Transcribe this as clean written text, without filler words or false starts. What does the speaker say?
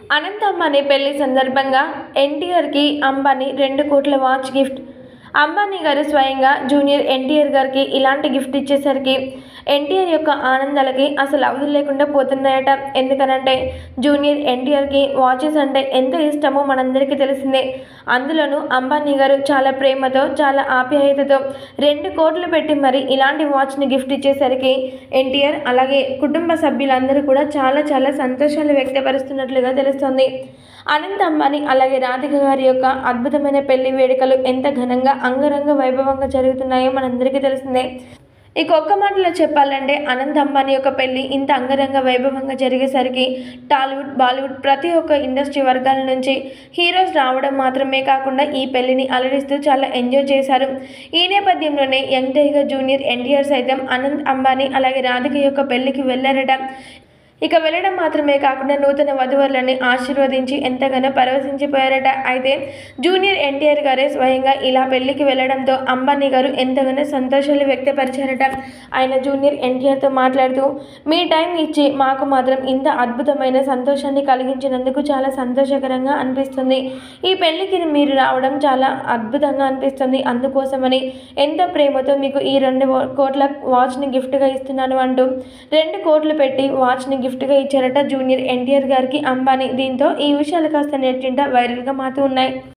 అనంత్ అంబానీ పెళ్లి సందర్భంగా ఎన్టీఆర్కి అంబానీ 2 కోట్ల వాచ్ గిఫ్ట్. అంబానీ గారు స్వయంగా జూనియర్ ఎన్టీఆర్ గారికి ఇలాంటి గిఫ్ట్ ఇచ్చేసరికి ఎన్టీఆర్ యొక్క ఆనందాలకి అసలు అవధులు లేకుండా పోతున్నాయట. ఎందుకనంటే జూనియర్ ఎన్టీఆర్కి వాచెస్ అంటే ఎంత ఇష్టమో మనందరికీ తెలిసిందే. అందులోనూ అంబానీ గారు చాలా ప్రేమతో, చాలా ఆప్యాయతతో 2 కోట్లు పెట్టి మరి ఇలాంటి వాచ్ని గిఫ్ట్ ఇచ్చేసరికి ఎన్టీఆర్ అలాగే కుటుంబ సభ్యులందరూ కూడా చాలా సంతోషాలు వ్యక్తపరుస్తున్నట్లుగా తెలుస్తోంది. అనంత్ అంబానీ అలాగే రాధిక గారి యొక్క అద్భుతమైన పెళ్లి వేడుకలు ఎంత ఘనంగా అంగరంగ వైభవంగా జరుగుతున్నాయో మనందరికీ తెలిసిందే. ఇక ఒక్క మాటలో చెప్పాలంటే అనంత్ అంబానీ యొక్క పెళ్లి ఇంత అంగరంగ వైభవంగా జరిగేసరికి టాలీవుడ్, బాలీవుడ్ ప్రతి ఒక్క ఇండస్ట్రీ వర్గాల నుంచి హీరోస్ రావడం మాత్రమే కాకుండా ఈ పెళ్లిని అలరిస్తూ చాలా ఎంజాయ్ చేశారు. ఈ నేపథ్యంలోనే యంగ్ టైగర్ జూనియర్ ఎన్టీఆర్ సైతం అనంత్ అంబానీ అలాగే రాధిక యొక్క పెళ్లికి వెళ్లారట. ఇక వెళ్ళడం మాత్రమే కాకుండా నూతన వధువరులని ఆశీర్వదించి ఎంతగానో పరవశించిపోయారట. అయితే జూనియర్ ఎన్టీఆర్ గారే స్వయంగా ఇలా పెళ్లికి వెళ్లడంతో అంబానీ గారు ఎంతగానో సంతోషాలు వ్యక్తపరిచారట. ఆయన జూనియర్ ఎన్టీఆర్తో మాట్లాడుతూ, మీ టైం ఇచ్చి మాకు మాత్రం ఇంత అద్భుతమైన సంతోషాన్ని కలిగించినందుకు చాలా సంతోషకరంగా అనిపిస్తుంది. ఈ పెళ్లికి మీరు రావడం చాలా అద్భుతంగా అనిపిస్తుంది. అందుకోసమని ఎంతో ప్రేమతో మీకు ఈ 2 కోట్ల వాచ్ని గిఫ్ట్గా ఇస్తున్నాను అంటూ 2 కోట్లు పెట్టి వాచ్ని గిఫ్ట్గా ఇచ్చారట జూనియర్ ఎన్టీఆర్ గారికి అంబానీ. దీంతో ఈ విషయాలు కాస్త నెట్టింట వైరల్గా మారుతూ ఉన్నాయి.